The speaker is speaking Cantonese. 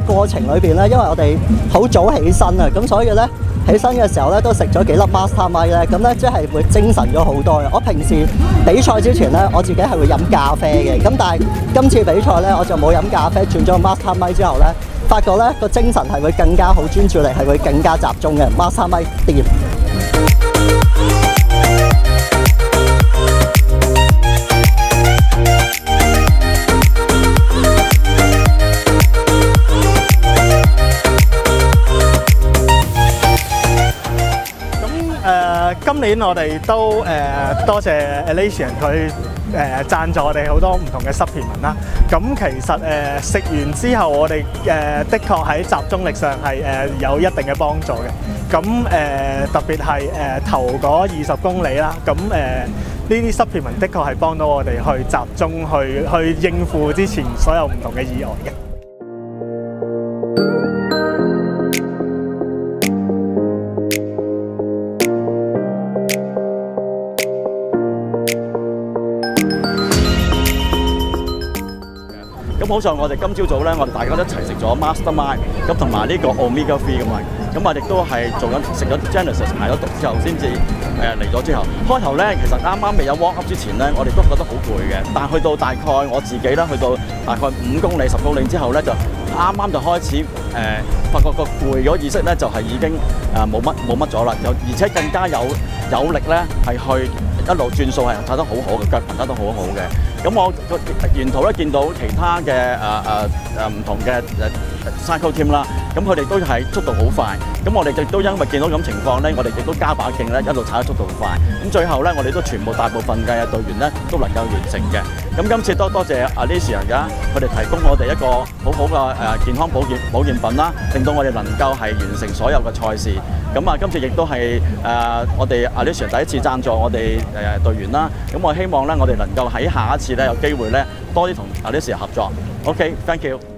過程裏邊咧，因為我哋好早起身啊，咁所以咧起身嘅時候咧都食咗幾粒 Mastermind 咧，咁咧即係會精神咗好多嘅。我平時比賽之前咧，我自己係會飲咖啡嘅，咁但係今次比賽咧我就冇飲咖啡，轉咗 Mastermind 之後咧，發覺咧個精神係會更加好，專注力係會更加集中嘅。Mastermind 掂。 今年我哋都多謝 Elysian 佢贊助我哋好多唔同嘅 supplement 啦。咁其實食完之後，我哋的確喺集中力上係有一定嘅幫助嘅。咁特別係頭嗰20公里啦。咁呢啲 supplement 的確係幫到我哋去集中去應付之前所有唔同嘅意外嘅。 咁好在我哋今朝早咧，我哋大家都一齊食咗 Mastermind， 咁同埋呢個 Omega 3咁啊，咁我哋都係做緊食咗 Genesis 排咗毒之後，先至嚟咗之後。開頭咧，其實啱啱未有 warm up 之前咧，我哋都覺得好攰嘅，但係去到大概我自己咧，去到大概5公里、10公里之後咧，就啱啱就開始發覺個攰嗰意識咧，就係已經冇乜咗啦，而且更加有力咧，係去一路轉數係踩得好好嘅，腳踏得都好好嘅。咁我沿途咧見到其他嘅唔同嘅cycle team 啦，咁佢哋都係速度好快。咁我哋亦都因為見到咁情況咧，我哋亦都加把勁咧，一路踩得速度快。咁最後咧，我哋都全部大部分嘅隊員咧都能夠完成嘅。咁今次多謝 Elysian 佢哋提供我哋一個好好嘅健康保健品啦，令到我哋能夠係完成所有嘅賽事。咁啊，今次亦都係我哋 Elysian 第一次贊助我哋隊員啦。咁我希望咧，我哋能夠喺下一次咧有機會咧多啲同 Elysian 合作。OK，thank you。